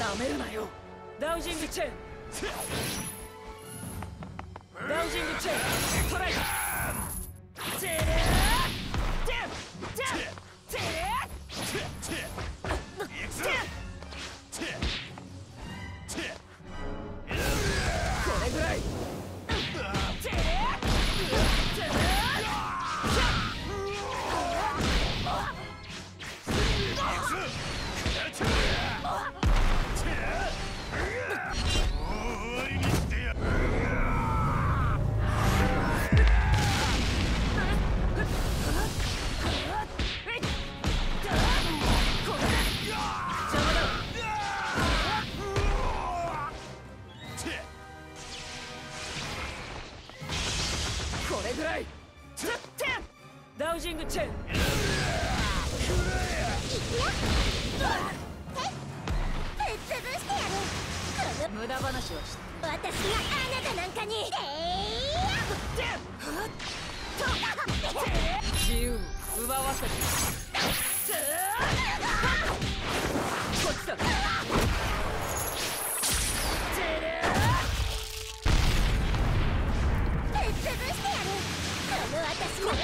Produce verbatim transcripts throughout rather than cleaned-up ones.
めるなよ。ダウジングチェーン、ダウジングチェーン、ストライク。チェーン、チェーン、チェーン、チェーン、チェーン。これぐらい。チェーン、チェーン、チェーン。これぐらい。ダウジングチェーン。無駄話をした。私があなたなんかに自由奪わせる。こっちだ。私も。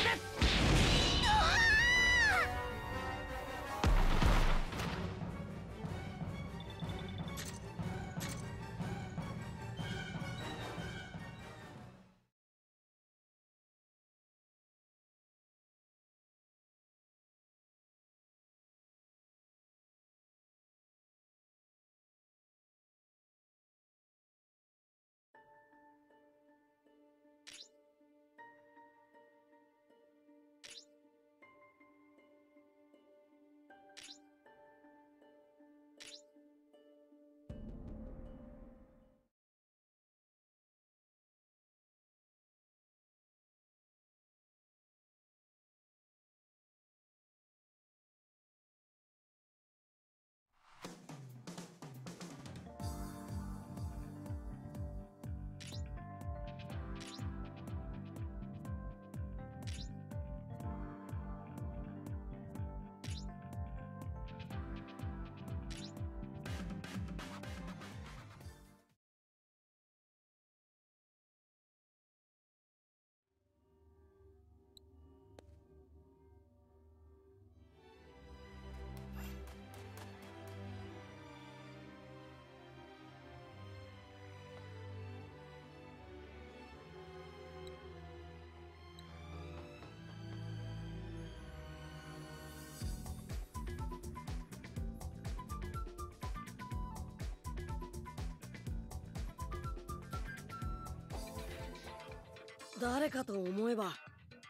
誰かと思えば。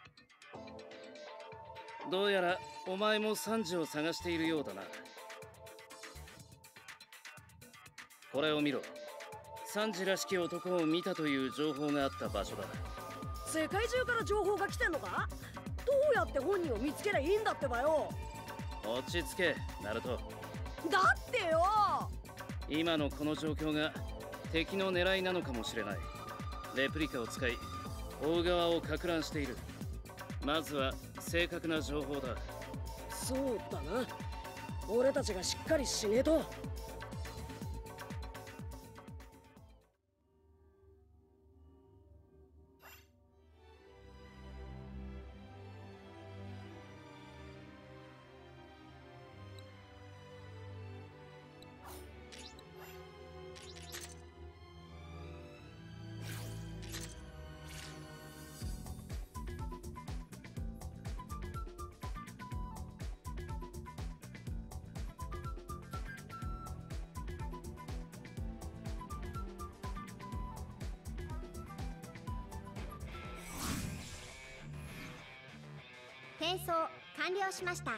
どうやらお前もサンジを探しているようだな。これを見ろ。サンジらしき男を見たという情報があった場所だ。 世界中から情報が来てんのか？どうやって本人を見つけりゃいいんだってばよ。 落ち着け、ナルト。 だってよ。 今のこの状況が敵の狙いなのかもしれない。レプリカを使い大側を撹乱している。まずは正確な情報だ。 そうだな。俺たちがしっかりしねえと。 転送完了しました。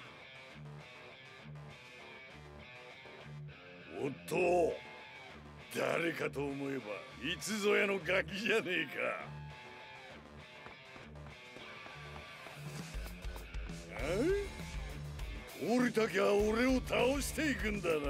おっと、誰かと思えばいつぞやのガキじゃねえか。あ？降りたきゃ俺を倒していくんだな。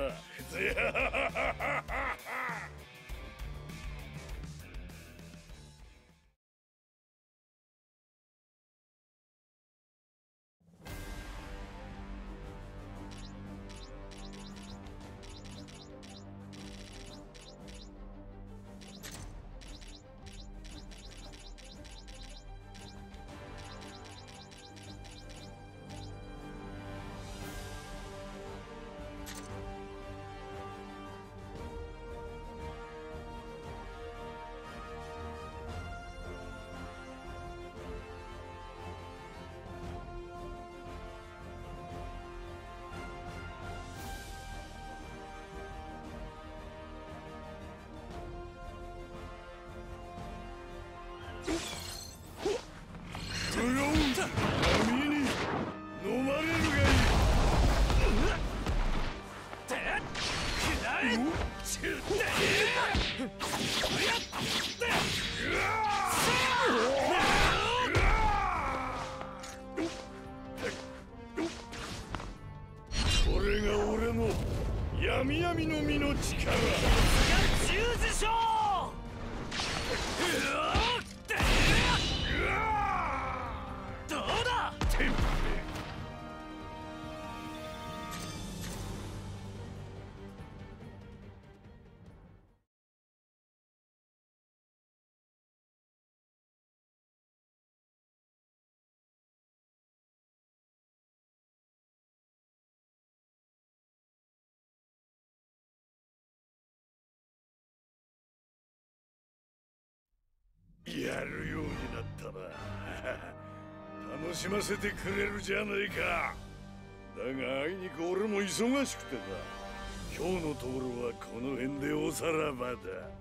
やるようになったな。楽しませてくれるじゃないか。だがあいにく俺も忙しくてな。今日のところはこの辺でおさらばだ。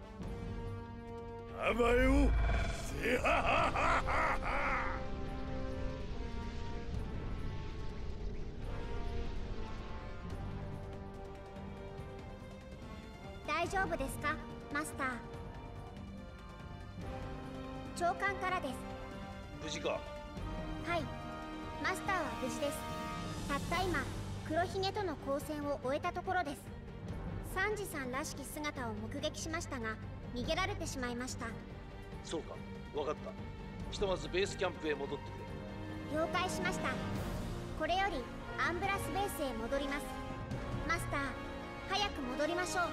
あばよ。せはははは。 大丈夫ですか、マスター。長官からです。 無事か？ はい、マスターは無事です。たった今黒ひげとの交戦を終えたところです。サンジさんらしき姿を目撃しましたが逃げられてしまいました。 そうか、分かった。ひとまずベースキャンプへ戻ってくれ。 了解しました。これよりアンブラスベースへ戻ります。マスター、早く戻りましょう。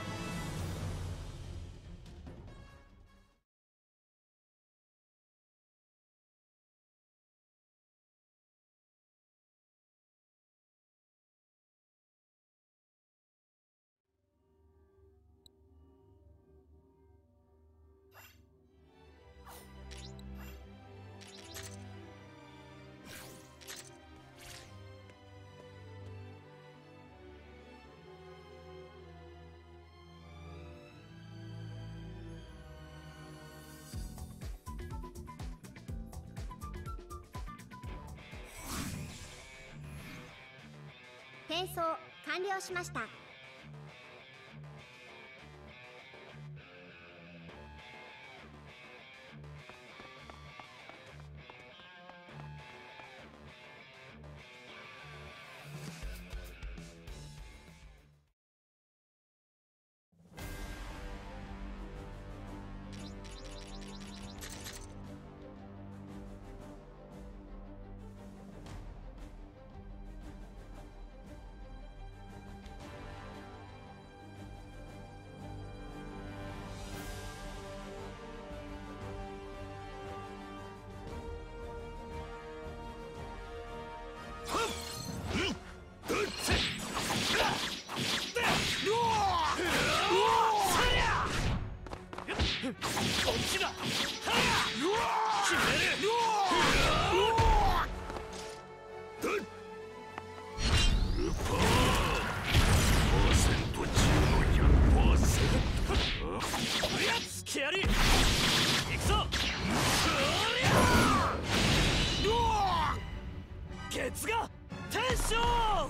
転送完了しました。 こっちだ。決める。 ルパーパーセント中のひゃくパーセント。 おりゃつけやり。行くぞ。ケツがテンション。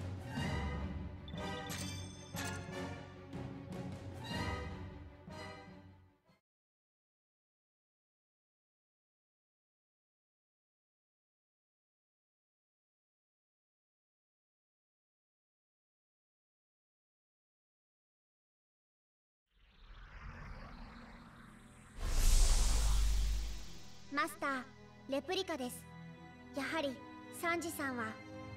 マスター、レプリカです。やはりサンジさんは。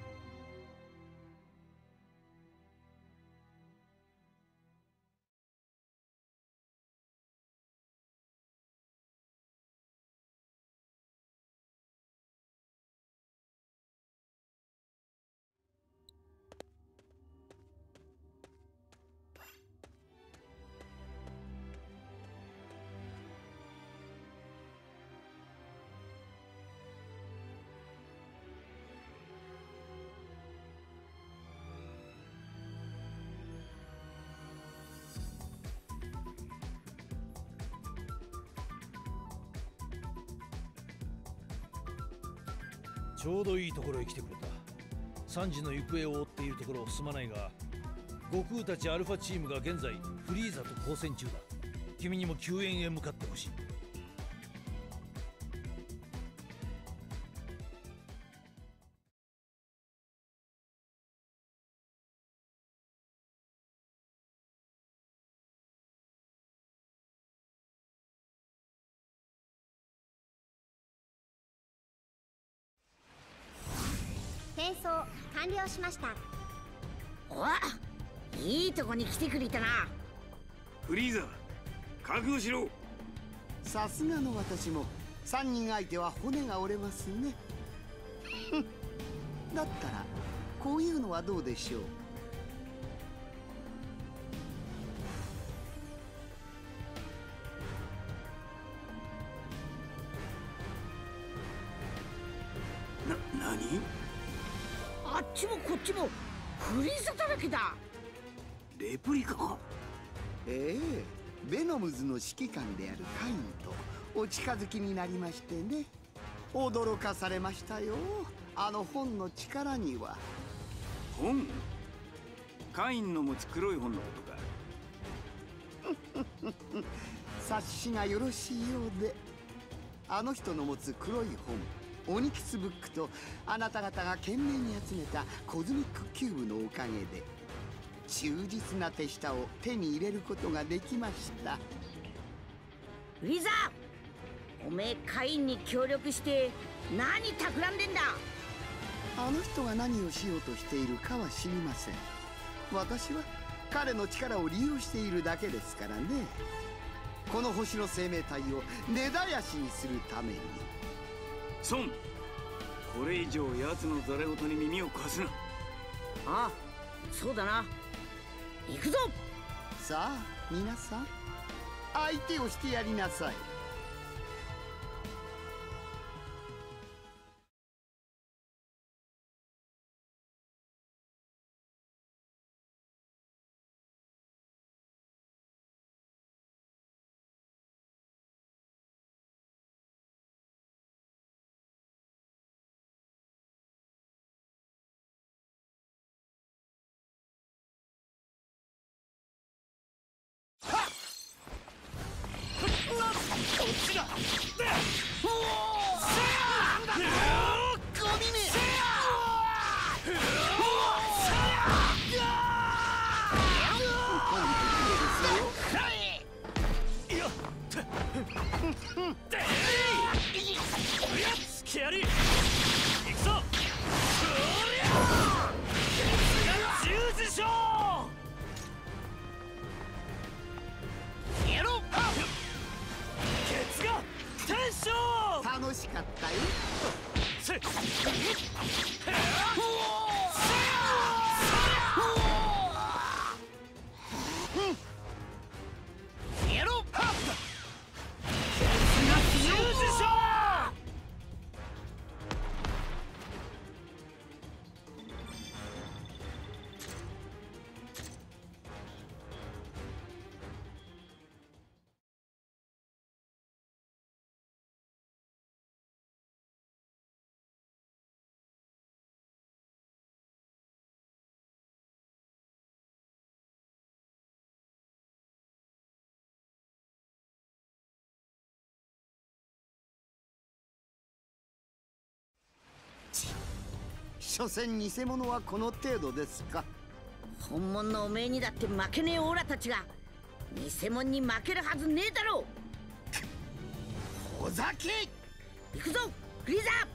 ちょうどいいところへ来てくれた。サンジの行方を追っているところすまないが、悟空たちアルファチームが現在フリーザと交戦中だ。君にも救援へ向かってほしい。 転送完了しました。 おわ、いいとこに来てくれたな。 フリーザ、覚悟しろ。 さすがの私もさんにん相手は骨が折れますね。だったらこういうのはどうでしょう。 何？ あっちもこっちもフリーザだらけだ。 レプリカか？ええ、ベノムズの指揮官であるカインとお近づきになりましてね。驚かされましたよ、あの本の力には。 本？カインの持つ黒い本のことか。 察しがよろしいようで。あの人の持つ黒い本オニキスブックと、あなた方が懸命に集めたコズミックキューブのおかげで忠実な手下を手に入れることができました。 フリーザー、おめえカインに協力して何企んでんだ。 あの人が何をしようとしているかは知りません。私は彼の力を利用しているだけですからね。この星の生命体を根絶やしにするために。 孫、これ以上奴のざれ言に耳を貸すな。 ああ、そうだな。行くぞ。 さあ皆さん、相手をしてやりなさい。楽しかったよ。所詮偽物はこの程度ですか。 本物のおめえにだって負けねえオーラたちが偽物に負けるはずねえだろう。 おざけ。 行くぞフリーザー。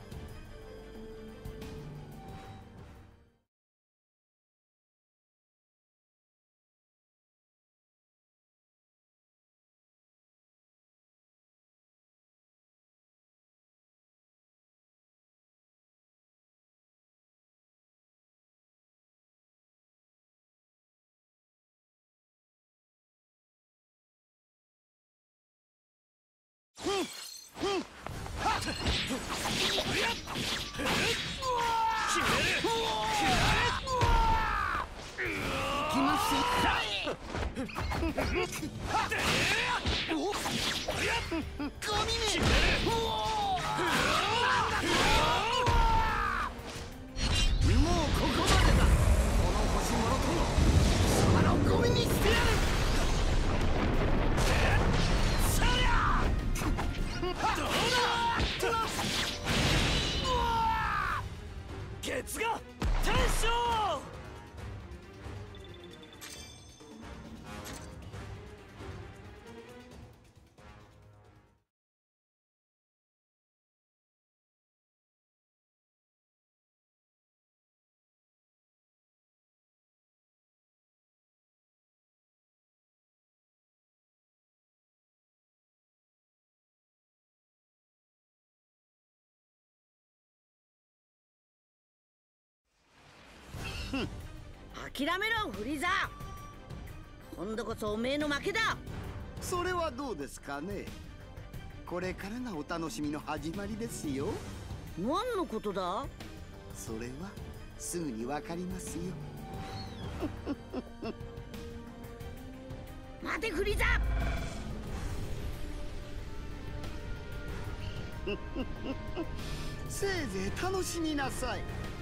諦めろフリーザー。今度こそおめえの負けだ。 それはどうですかね。これからがお楽しみの始まりですよ。 何のことだ。 それはすぐにわかりますよ。 待てフリーザ。 せいぜい楽しみなさい。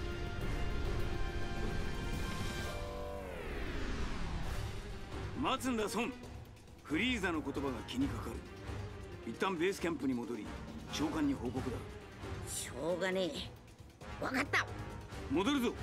待つんだソン。フリーザの言葉が気にかかる。一旦ベースキャンプに戻り長官に報告だ。 しょうがねえ。わかった。 戻るぞ。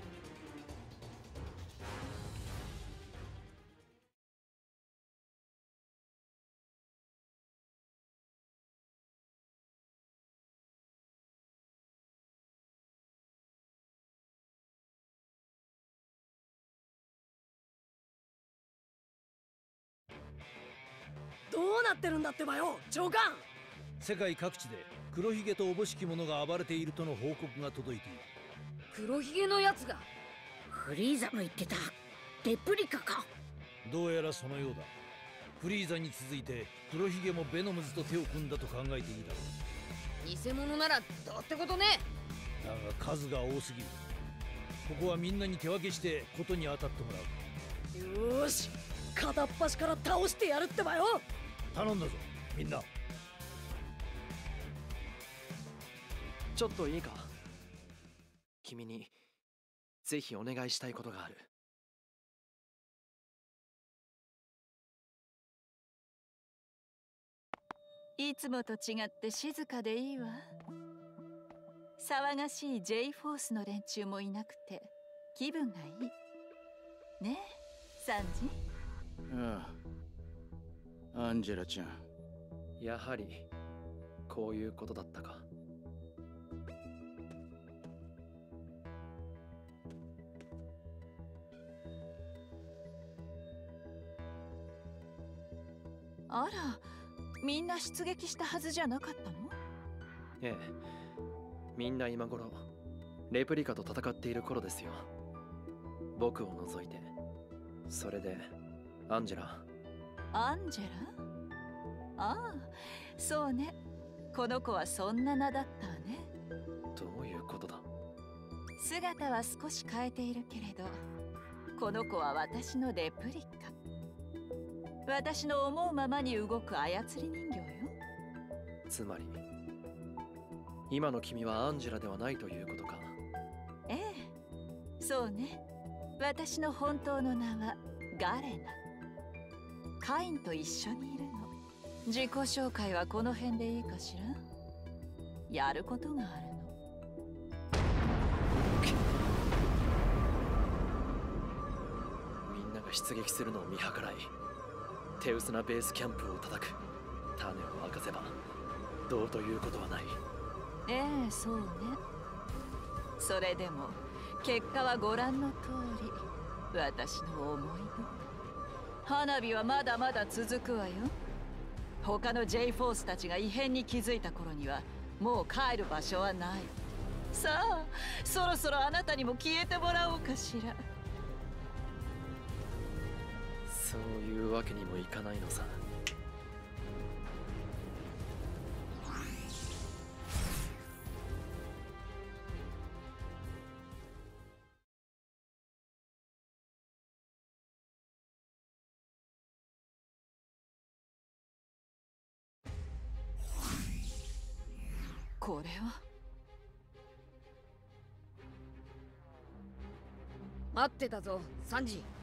どうなってるんだってばよ、長官。 世界各地で黒ひげとおぼしき者が暴れているとの報告が届いている。 黒ひげのやつが。 フリーザの言ってたレプリカか。 どうやらそのようだ。フリーザに続いて黒ひげもベノムズと手を組んだと考えていいだろう。 偽物ならどうってことね。 だが数が多すぎる。ここはみんなに手分けしてことに当たってもらう。 よーし、片っ端から倒してやるってばよ。 頼んだぞみんな。 ちょっといいか。君にぜひお願いしたいことがある。 いつもと違って静かでいいわ。騒がしい J フォースの連中もいなくて気分がいいねえサンジ。 ああ、アンジェラちゃん。 やはりこういうことだったか。 あら、みんな出撃したはずじゃなかったの？ ええ、みんな今頃レプリカと戦っている頃ですよ。僕を除いて。それでアンジェラ。 アンジェラ？ああ、そうね。この子はそんな名だったわね。 どういうことだ？ 姿は少し変えているけれど、この子は私のレプリカ。私の思うままに動く操り人形よ。 つまり今の君はアンジェラではないということか。 ええ、そうね。私の本当の名はガレナ。カインと一緒にいるの。自己紹介はこの辺でいいかしら。やることがあるの。 みんなが出撃するのを見計らい手薄なベースキャンプを叩く。種を明かせばどうということはない。 ええ、そうね。それでも結果はご覧の通り、私の思い通り。花火はまだまだ続くわよ。他の J フォースたちが異変に気づいた頃にはもう帰る場所はない。さあ、そろそろあなたにも消えてもらおうかしら。 そういうわけにもいかないのさ。 これは待ってたぞサンジ。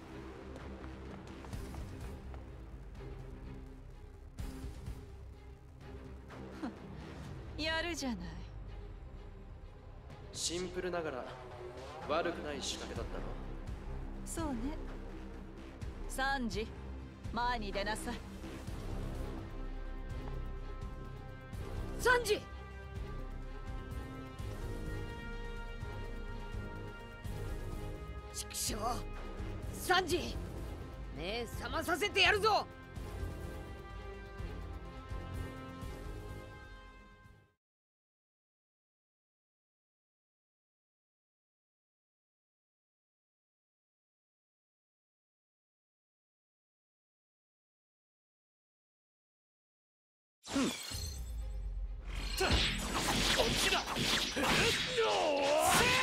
やるじゃない。 シンプルながら悪くない仕掛けだったの。 そうね。サンジ、前に出なさい。 サンジ！ちくしょう、サンジ、目覚まさせてやるぞ。 こっちだ。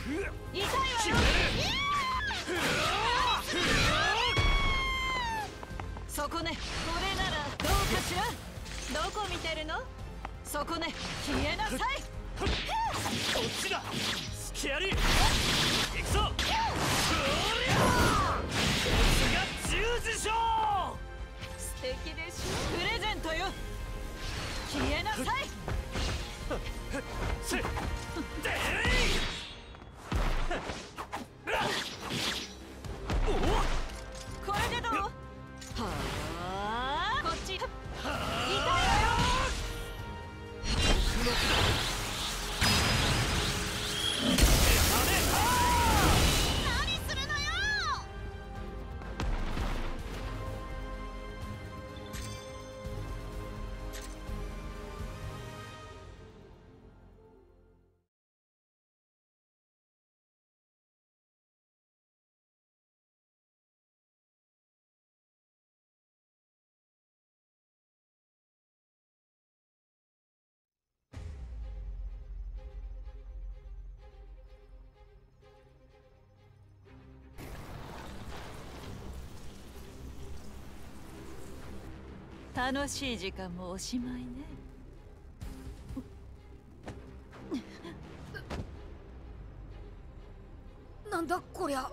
痛いわよ。そこね、これならどうかしら。どこ見てるの？そこね、消えなさい。 こっちだ。隙あり。行くぞ。そりゃこいつが十字章。 素敵でしょ。プレゼントよ。消えなさい。 せっでおこれでどう？はあ、こっち。痛いわよ。何するのよ。楽しい時間もおしまいね。 なんだこりゃ。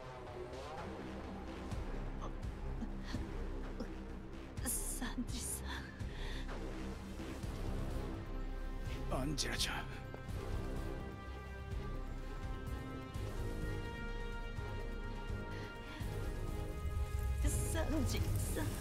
サンジさん。アンジェラちゃん。 サンジさん。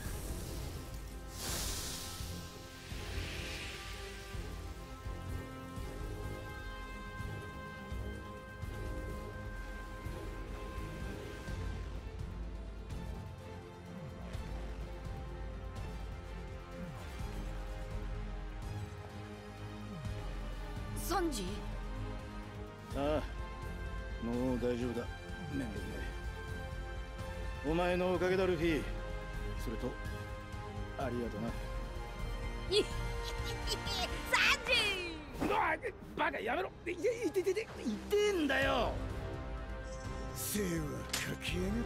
サンジ？ ああ、もう大丈夫だ。めんどくねえ。お前のおかげだルフィ。それとありがとな。 いサンジ！ バカやめろ。いや、いててていてんだよ。精はかきやがって。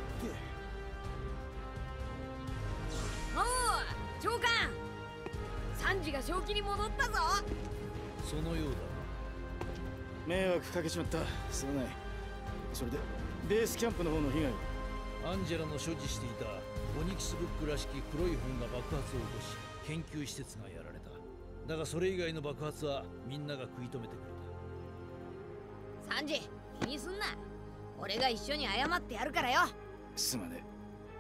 おう長官、サンジが正気に戻ったぞ。 そのようだ。 迷惑かけちまった。すまない。それでベースキャンプの方の被害は？ アンジェラの所持していたオニキスブックらしき黒い本が爆発を起こし、研究施設がやられた。だがそれ以外の爆発はみんなが食い止めてくれた。サンジ、気にすんな。俺が一緒に謝ってやるからよ。 すまね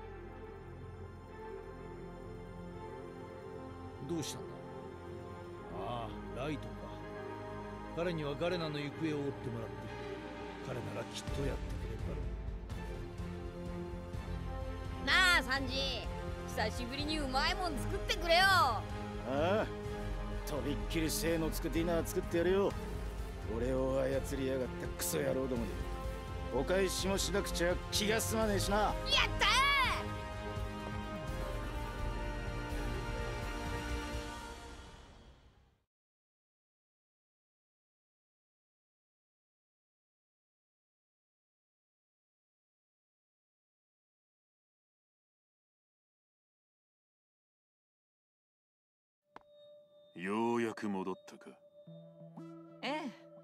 え。どうしたんだ？ああ、ライトか。彼にはガレナの行方を追ってもらっている。彼ならきっとやってくれるだろう。 なあサンジ、久しぶりにうまいもん作ってくれよ。ああ、とびっきり精のつくディナー作ってやるよ。俺を操りやがったクソ野郎どもでお返しもしなくちゃ気が済まねえしな。やったー。 ようやく戻ったか。 ええ。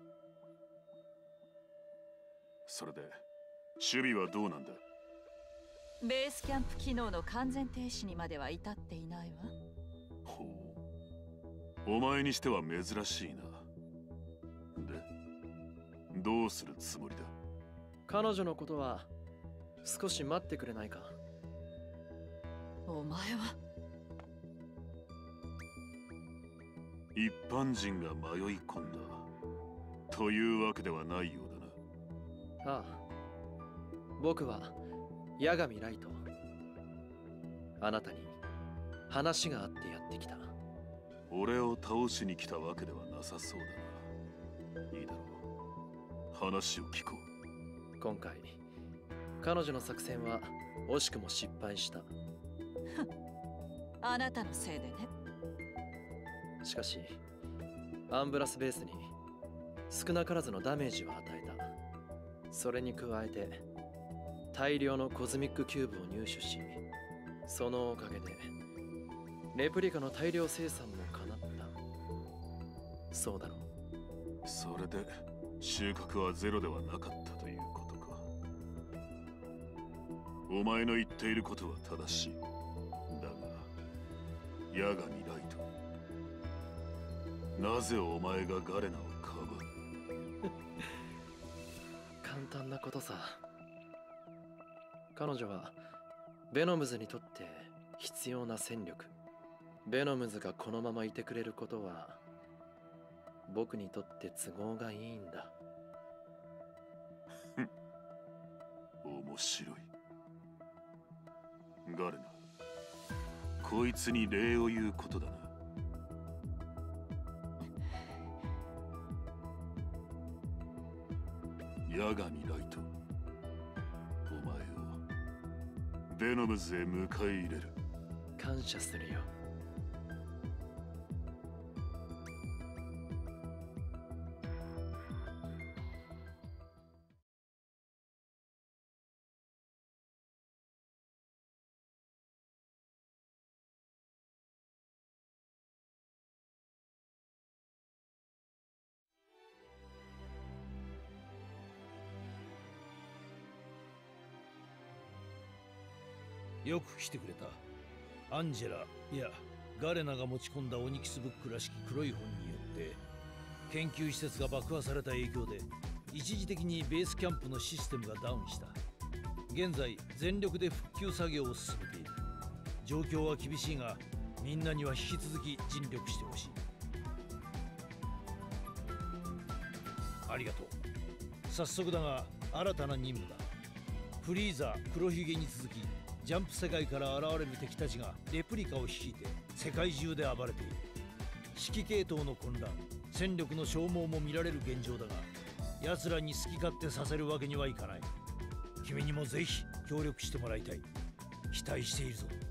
それで守備はどうなんだ？ ベースキャンプ機能の完全停止にまでは至っていないわ。 ほう、お前にしては珍しいな。で、どうするつもりだ？ 彼女のことは少し待ってくれないか？ お前は一般人が迷い込んだというわけではないようだな。 ああ、僕は八神ライト。あなたに話があってやってきた。 俺を倒しに来たわけではなさそうだな。いいだろう、話を聞こう。今回彼女の作戦は惜しくも失敗した。 あなたのせいでね。 しかしアンブラスベースに少なからずのダメージを与えた。 それに加えて大量のコズミックキューブを入手し、そのおかげでレプリカの大量生産も叶った。そうだろう。 それで収穫はゼロではなかったということか。お前の言っていることは正しい。だが矢神ライト、なぜお前がガレナをかばう？ 簡単なことさ。彼女はベノムズにとって必要な戦力。ベノムズがこのままいてくれることは僕にとって都合がいいんだ。 面白い。ガレナ、こいつに礼を言うことだな。矢神ライト、お前をベノムズへ迎え入れる。 感謝するよ。 よく来てくれた。アンジェラ、いやガレナが持ち込んだオニキスブックらしき黒い本によって研究施設が爆破された影響で一時的にベースキャンプのシステムがダウンした。現在全力で復旧作業を進めている。状況は厳しいがみんなには引き続き尽力してほしい。ありがとう。早速だが新たな任務だ。フリーザ、黒ひげに続きジャンプ世界から現れる敵たちがレプリカを率いて世界中で暴れている。指揮系統の混乱、戦力の消耗も見られる現状だが、奴らに好き勝手させるわけにはいかない。君にもぜひ協力してもらいたい。期待しているぞ。